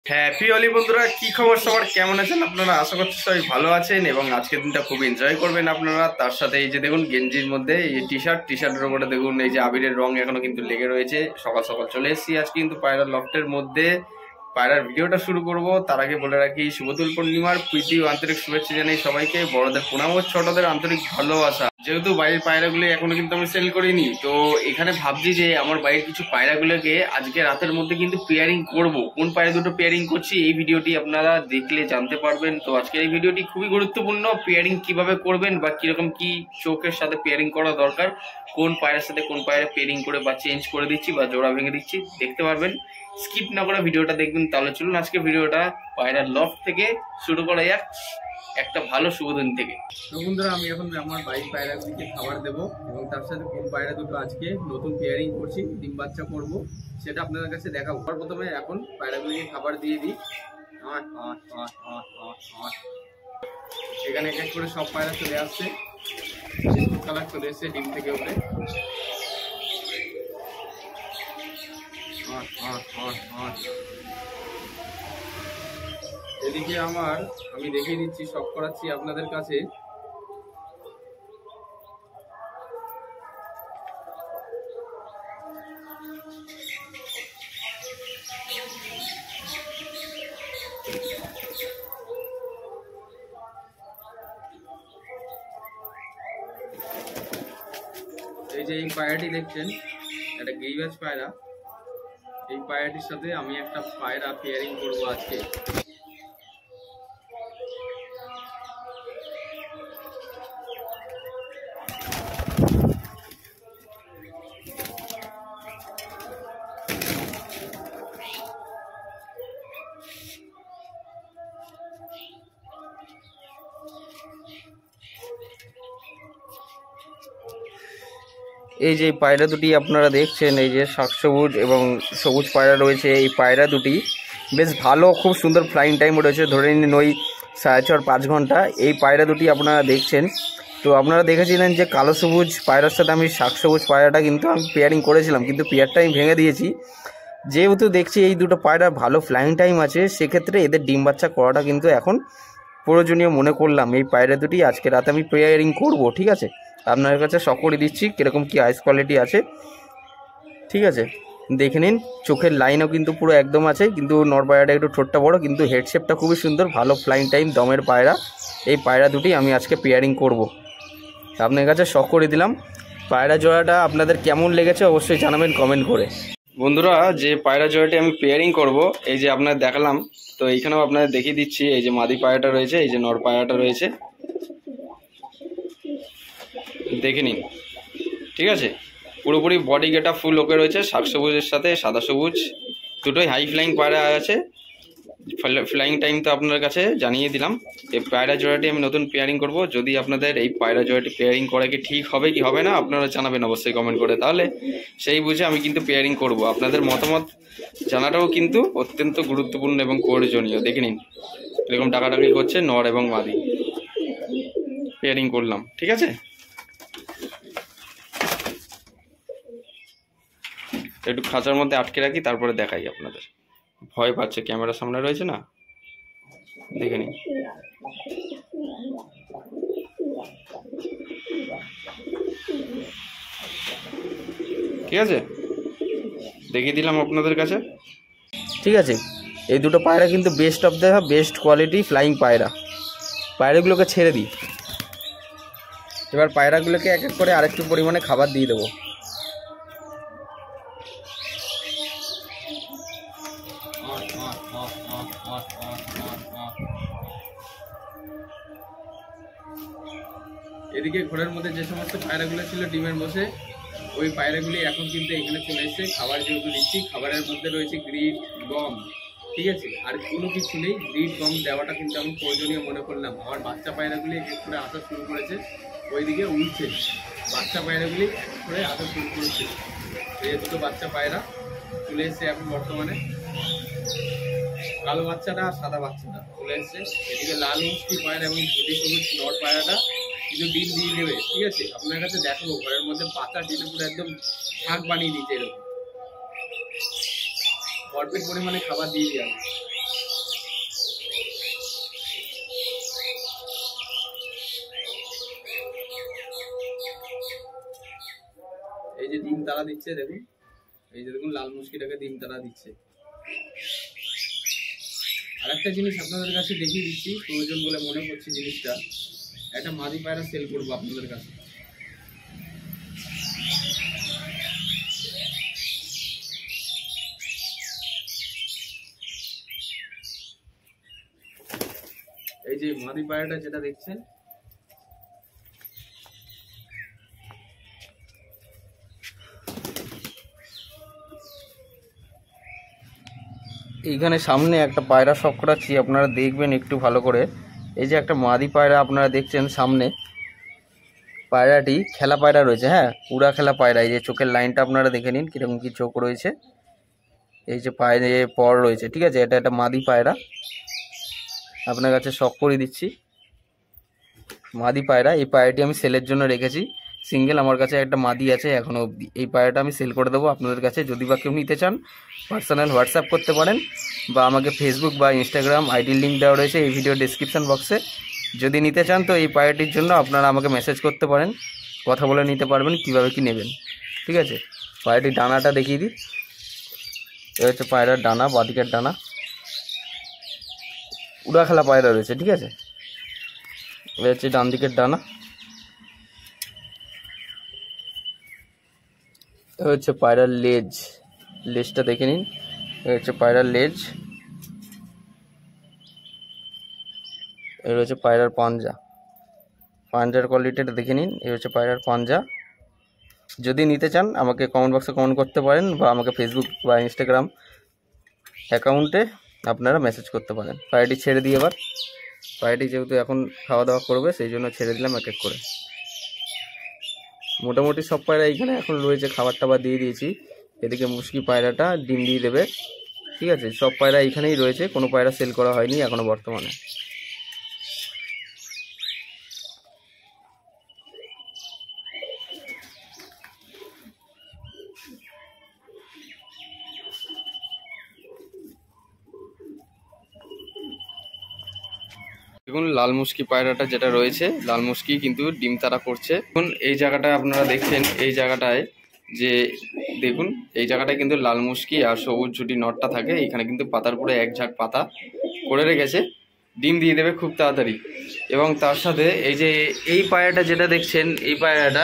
Happy Holi বন্ধুরা, কি খবর সবার? কেমন আছেন আপনারা? আশা করছি সবাই ভালো আছেন এবং আজকের দিনটা খুব এনজয় করবেন আপনারা। তার সাথে এই যে দেখুন গেঞ্জির মধ্যে এই টি শার্টের উপরে দেখুন এই যে আবিরের রং এখনো কিন্তু লেগে রয়েছে। সকাল সকাল চলে এসেছি আজকে কিন্তু পায়রার লফটের মধ্যে। পায়রার ভিডিওটা শুরু করব তার আগে বলে রাখি, শুভদুল পূর্ণিমার প্রীতি ও আন্তরিক শুভেচ্ছা জানাই সবাইকে। বড়দের প্রণাম ও ছোটদের আন্তরিক ভালোবাসা। যেহেতু বাইরের পায়রাগুলো এখনো কিন্তু আমি সেল করিনি, তো এখানে ভাবছি যে আমার বাইরের কিছু পায়রাগুলোকে আজকে রাতের মধ্যে কিন্তু পেয়ারিং করব। কোন পায়রা দুটো পেয়ারিং করছি এই ভিডিওটি আপনারা দেখলে জানতে পারবেন। তো আজকের এই ভিডিওটি খুবই গুরুত্বপূর্ণ। পেয়ারিং কিভাবে করবেন বা কিরকম কি চোখের সাথে পেয়ারিং করা দরকার, কোন পায়রার সাথে কোন পায়রা পেয়ারিং করে বা চেঞ্জ করে দিচ্ছি বা জোড়া ভেঙে দিচ্ছি দেখতে পারবেন। স্কিপ না করে ভিডিওটা দেখবেন। তাহলে চলুন আজকে ভিডিওটা পায়রার লফট থেকে শুরু করা যাক, একটা ভালো শুভ দিন থেকে। তো বন্ধুরা, আমি এখন আমার বাড়ির পায়রাগুলিকে খাবার দেবো এবং তার সাথে কোন পায়রা দুটো আজকে নতুন পেয়ারিং করছি, ডিম বাচ্চা করবো, সেটা আপনাদের কাছে দেখাবো। প্রথমে এখন পায়রাগুলিকে খাবার দিয়ে দিই। এখানে এক এক করে সব পায়রা চলে আসছে, কালার চলে এসছে ডিম থেকে উঠে। এদিকে আমি দেখিয়ে দিচ্ছি, সব করাচ্ছি আপনাদের কাছে। এই যে এই পায়রাটি দেখছেন, একটা গিরিবাজ পায়রা। এই পায়রাটির সাথে আমি একটা পায়রা পেয়ারিং করবো আজকে। এই যে পায়রা দুটি আপনারা দেখছেন, এই যে শাক সবুজ এবং সবুজ পায়রা রয়েছে। এই পায়রা দুটি বেশ ভালো, খুব সুন্দর ফ্লাইং টাইম রয়েছে, ধরে নিন ওই 4.5-5 ঘন্টা। এই পায়রা দুটি আপনারা দেখছেন। তো আপনারা দেখেছিলেন যে কালো সবুজ পায়রার সাথে আমি শাক সবুজ পায়রাটা কিন্তু আমি পেয়ারিং করেছিলাম, কিন্তু পেয়ারটা আমি ভেঙে দিয়েছি। যেহেতু দেখছি এই দুটো পায়রা ভালো ফ্লাইং টাইম আছে, সেক্ষেত্রে এদের ডিম বাচ্চা করাটা কিন্তু এখন প্রয়োজনীয় মনে করলাম। এই পায়রা দুটি আজকে রাতে আমি পেয়ারিং করব, ঠিক আছে? আপনার কাছে শখ করে দিচ্ছি কীরকম কী আইস কোয়ালিটি আছে, ঠিক আছে? দেখে নিন, চোখের লাইনও কিন্তু পুরো একদম আছে, কিন্তু নর পায়রাটা একটু ঠোঁটটা বড়, কিন্তু হেডশেপটা খুবই সুন্দর, ভালো ফ্লাইং টাইম দমের পায়রা। এই পায়রা দুটি আমি আজকে পেয়ারিং করব, আপনার কাছে শখ করে দিলাম। পায়রা জোড়াটা আপনাদের কেমন লেগেছে অবশ্যই জানাবেন কমেন্ট করে। বন্ধুরা, যে পায়রা জোড়াটি আমি পেয়ারিং করব, এই যে আপনাদের দেখালাম, তো এইখানেও আপনাদের দেখিয়ে দিচ্ছি। এই যে মাদি পায়রাটা রয়েছে, এই যে নর পায়রাটা রয়েছে, দেখে নিন, ঠিক আছে? পুরোপুরি বডি গেটা ফুল ওকে রয়েছে, শাক সবুজের সাথে সাদা সবুজ দুটোই হাই ফ্লাইং পায়রা আছে। ফ্লাইং টাইম তো আপনার কাছে জানিয়ে দিলাম। এই পায়রা জোড়াটি আমি নতুন পেয়ারিং করব। যদি আপনাদের এই পায়রা জোড়াটি পেয়ারিং করা কি ঠিক হবে কি হবে না আপনারা জানাবেন অবশ্যই কমেন্ট করে, তাহলে সেই বুঝে আমি কিন্তু পেয়ারিং করব। আপনাদের মতামত জানাটাও কিন্তু অত্যন্ত গুরুত্বপূর্ণ এবং প্রয়োজনীয়। দেখে নিন এরকম টাকাটাকি করছে নর এবং মাদি, পেয়ারিং করলাম, ঠিক আছে? একটু খাঁচার মধ্যে আটকে রাখি, তারপরে দেখাই আপনাদের। ভয় পাচ্ছে, ক্যামেরার সামনে রয়েছে না, দেখে নিন। ঠিক আছে, দেখিয়ে দিলাম আপনাদের কাছে, ঠিক আছে? এই দুটো পায়রা কিন্তু best of the best quality flying পায়রা। পায়রাগুলোকে ছেড়ে দিই, এবার পায়রাগুলোকে এক এক করে আরেকটু পরিমাণে খাবার দিয়ে দেবো। এদিকে ঘরের মধ্যে যে সমস্ত পায়রাগুলো ছিল ডিমের বসে, ওই পায়রাগুলি এখন কিন্তু এখানে চলে এসেছে। খাবার যেহেতু দিচ্ছি, খাবারের মধ্যে রয়েছে গ্রিড, গম, ঠিক আছে? আর কোনো কিছু নেই, গ্রিড গম দেওয়াটা কিন্তু আমি প্রয়োজনীয় মনে করলাম। আমার বাচ্চা পায়রাগুলি এক এক করে আসা শুরু করেছে, ওইদিকে উঠছে। বাচ্চা পায়রাগুলি এক এক করে আসা শুরু করেছে। এই দুটো বাচ্চা পায়রা চলে এসছে এখন বর্তমানে। কালো বাচ্চাটা আর সাদা বাচ্চাটা চলে এসছে। এদিকে লাল মিষ্টি পায়রা এবং ধুতি সবুজ নর পায়রাটা কিন্তু ডিম দিয়ে নেবে, ঠিক আছে? আপনার কাছে দেখাবো ঘরের মধ্যে পাতা ডিম পুরো একদম শাক বানিয়ে দিচ্ছে। এরকম ভরপেট পরিমাণে খাবার দিয়ে দিই আমি। তারা দিচ্ছে, দেখুন এই যে দেখুন লাল মুশকিটাকে ডিম তারা দিচ্ছে। আর একটা জিনিস আপনাদের কাছে দেখিয়ে দিচ্ছি, প্রয়োজন বলে মনে করছি জিনিসটা, একটা মাদি পায়রা সেল করবো আপনাদের কাছে। এই যে মাদি পায়রাটা যেটা দেখছেন, এইখানে সামনে একটা পায়রা শখ করাচ্ছি, আপনারা দেখবেন একটু ভালো করে। এই যে একটা মাদি পায়রা আপনারা দেখছেন সামনে, পায়রাটি খেলা পায়রা রয়েছে, হ্যাঁ উড়া খেলা পায়রা। এই যে চোখের লাইনটা আপনারা দেখে নিন কিরকম কি চোখ রয়েছে, এই যে পায়ে পর রয়েছে, ঠিক আছে। এটা একটা মাদি পায়রা, আপনার কাছে শখ করে দিচ্ছি মাদি পায়রা। এই পায়রাটি আমি সেলের জন্য রেখেছি সিঙ্গেল, আমার কাছে একটা মাদি আছে এখনো অবধি। এই পায়রাটা আমি সেল করে দেবো আপনাদের কাছে। যদি বা কেউ নিতে চান পার্সোনাল হোয়াটসঅ্যাপ করতে পারেন, বা আমাকে ফেসবুক বা ইনস্টাগ্রাম আইডির লিঙ্ক দেওয়া রয়েছে এই ভিডিও ডেসক্রিপশন বক্সে। যদি নিতে চান তো এই পায়রাটির জন্য আপনারা আমাকে মেসেজ করতে পারেন, কথা বলে নিতে পারবেন কীভাবে কি নেবেন, ঠিক আছে। পায়রাটির ডানাটা দেখিয়ে দিই, এ হচ্ছে পায়রার ডানা, বাদিকের ডানা, উড়া খেলা পায়রা রয়েছে, ঠিক আছে। এ হচ্ছে ডান দিকের ডানা, এ হচ্ছে পায়রার লেজ, লেজটা দেখে নিন, এ হচ্ছে পায়রার লেজ, এর হচ্ছে পায়রার পাঞ্জা, পাঞ্জার কোয়ালিটিটা দেখে নিন, এ হচ্ছে পায়রার পাঞ্জা। যদি নিতে চান আমাকে কমেন্ট বক্সে কমেন্ট করতে পারেন, বা আমাকে ফেসবুক বা ইনস্টাগ্রাম অ্যাকাউন্টে আপনারা মেসেজ করতে পারেন। পায়রাটি ছেড়ে দিই এবার, পায়রাটি যেহেতু এখন খাওয়া দাওয়া করবে সেই জন্য ছেড়ে দিলাম এক এক করে। মোটামুটি সব পায়রা এইখানে এখন রয়েছে, খাবার টাবার দিয়ে দিয়েছি। এদিকে মুশকি পায়রাটা ডিম দিয়ে দেবে, ঠিক আছে। সব পায়রা এইখানেই রয়েছে, কোনো পায়রা সেল করা হয়নি এখনো বর্তমানে। দেখুন লাল মুশকি পায়রাটা যেটা রয়েছে, লাল মুশকি কিন্তু ডিম তারা করছে। এখন এই জায়গাটা আপনারা দেখছেন, এই জায়গাটায় যে দেখুন এই জায়গাটায় কিন্তু লাল মুশকি আর সবুজ ঝুটি নটটা থাকে। এখানে কিন্তু পাতার পুরো এক ঝাঁক পাতা করে রেখেছে, ডিম দিয়ে দেবে খুব তাড়াতাড়ি। এবং তার সাথে এই যে এই পায়রাটা যেটা দেখছেন, এই পায়রাটা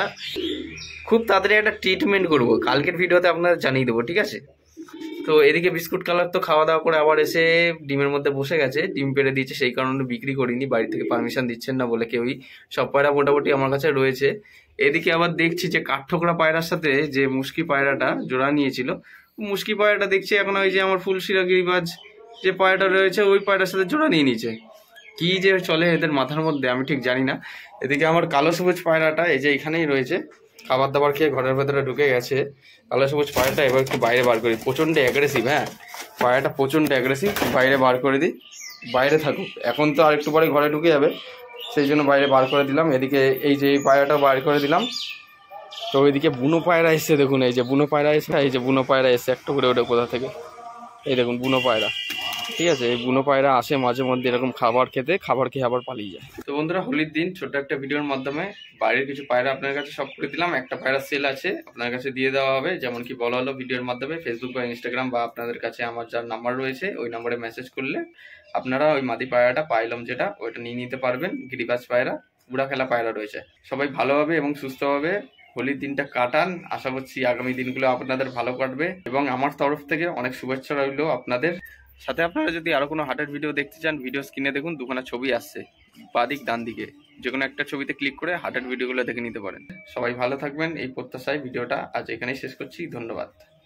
খুব তাড়াতাড়ি একটা ট্রিটমেন্ট করব, কালকের ভিডিওতে আপনাদের জানিয়ে দেবো, ঠিক আছে। তো এদিকে বিস্কুট কালার তো খাওয়া দাওয়া করে আবার এসে ডিমের মধ্যে বসে গেছে, ডিম পেড়ে দিয়েছে, সেই কারণে বিক্রি করিনি, বাড়ি থেকে পারমিশন দিচ্ছেন না বলে কেউই। সব পায়রা মোটামুটি আমার কাছে রয়েছে। এদিকে আবার দেখছি যে কাঠঠোকরা পায়রার সাথে যে মুশকি পায়রাটা জোড়া নিয়েছিল, মুশকি পায়রাটা দেখছি এখন ওই যে আমার ফুলশিরা গিরিবাজ যে পায়রাটা রয়েছে ওই পায়রার সাথে জোড়া নিয়ে নিয়েছে। কি যে চলে এদের মাথার মধ্যে আমি ঠিক জানি না। এদিকে আমার কালো সবুজ পায়রাটা এই যে এখানেই রয়েছে, খাবার দাবার খেয়ে ঘরের ভেতরে ঢুকে গেছে। কালো সবুজ পায়রাটা এবার একটু বাইরে বার করি, প্রচণ্ড অ্যাগ্রেসিভ, হ্যাঁ পায়রাটা প্রচণ্ড অ্যাগ্রেসিভ, বাইরে বার করে দিই, বাইরে থাকুক। এখন তো আর একটু পরে ঘরে ঢুকে যাবে, সেই জন্য বাইরে বার করে দিলাম। এদিকে এই যে এই পায়রাটা বার করে দিলাম। তো ওইদিকে বুনো পায়রা এসছে, দেখুন এই যে বুনো পায়রা এসে, এই যে বুনো পায়রা এসে একটা করে ওটা কোথা থেকে, এই দেখুন বুনো পায়রা, ঠিক আছে। এই বুনো পায়রা আসে মাঝে মধ্যে এরকম খাবার খেতে, খাবার খেয়ে আবার পালিয়ে যায়। তো বন্ধুরা হোলির দিন ছোট্ট একটা ভিডিওর মাধ্যমে বাইরের কিছু পায়রা আপনার কাছে সব করে দিলাম। একটা পায়রা সেল আছে, আপনার কাছে দিয়ে দেওয়া হবে, যেমন কি বলা হলো ভিডিওর মাধ্যমে। ফেসবুক বা ইনস্টাগ্রাম বা আপনাদের কাছে আমার যার নাম্বার রয়েছে ওই নাম্বারে মেসেজ করলে আপনারা ওই মাদি পায়রাটা পাইলাম যেটা ওইটা নিয়ে নিতে পারবেন। গিরিবাজ পায়রা, উড়া খেলা পায়রা রয়েছে। সবাই ভালোভাবে এবং সুস্থভাবে হোলির দিনটা কাটান, আশা করছি আগামী দিনগুলো আপনাদের ভালো কাটবে। এবং আমার তরফ থেকে অনেক শুভেচ্ছা রইল আপনাদের সাথে। আপনারা যদি আরো কোনো হাটের ভিডিও দেখতে চান, ভিডিও স্ক্রিনে দেখুন দুখানা ছবি আসছে, বাদিক ডান দিকে যে কোনো একটা ছবিতে ক্লিক করে হাটের ভিডিওগুলো দেখে নিতে পারেন। সবাই ভালো থাকবেন এই প্রত্যাশায় ভিডিওটা আজ এখানেই শেষ করছি, ধন্যবাদ।